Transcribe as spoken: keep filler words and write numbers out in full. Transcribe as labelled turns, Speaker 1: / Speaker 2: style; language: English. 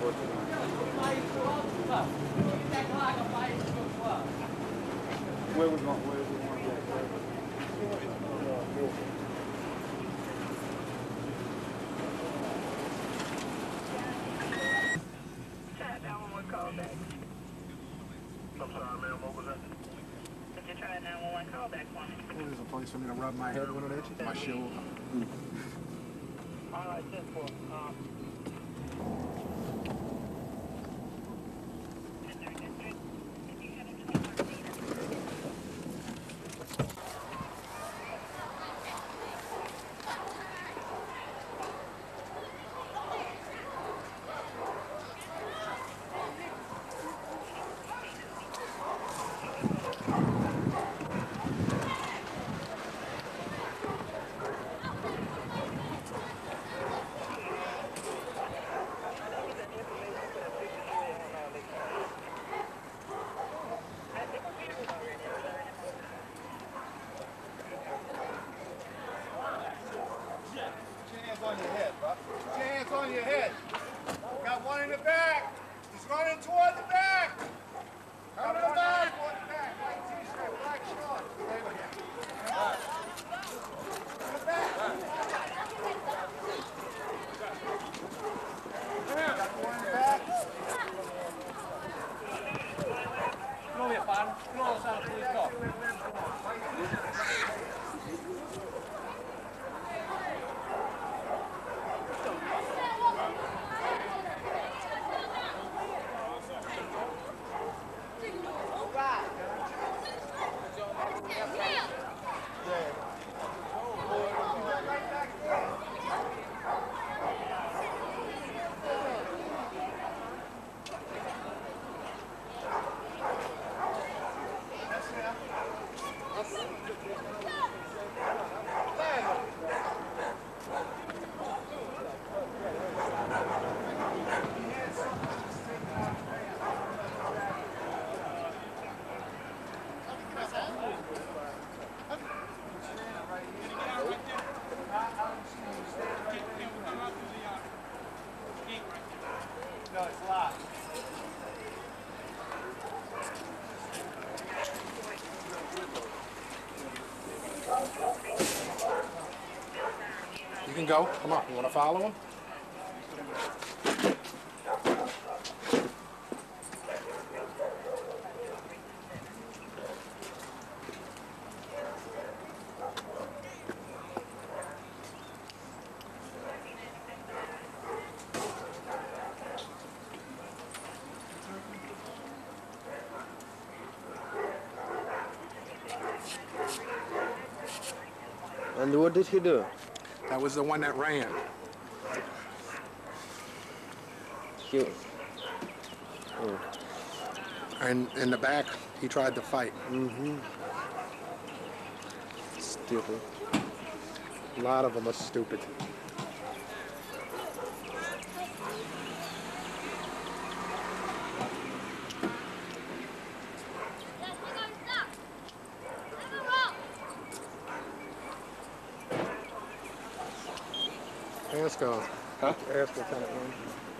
Speaker 1: Where was my, where was the one?
Speaker 2: nine one one call back. I'm sorry, ma'am, what was that? Could you try a nine one one call back for me?
Speaker 1: Well, there's a place for me to rub my head with it, my shoulder.
Speaker 2: All right, ten four. Um,
Speaker 1: On your head, bro. Put your hands on your head. Got one in the back. He's running toward the back. Coming to the back. Toward the back. White t-shirt, black shorts. Stay with him. In the back. Got one in the back.
Speaker 3: Come over here, partner. Come on, outside the police car.
Speaker 1: No, it's locked.
Speaker 4: You can go. Come on. You want to follow him?
Speaker 5: And what did he do?
Speaker 4: That was the one that ran.
Speaker 5: He... Oh.
Speaker 4: And in the back, he tried to fight.
Speaker 5: Mm-hmm. Stupid.
Speaker 4: A lot of them are stupid. Ask, uh,
Speaker 5: Huh?
Speaker 4: ask Lieutenant Wayne.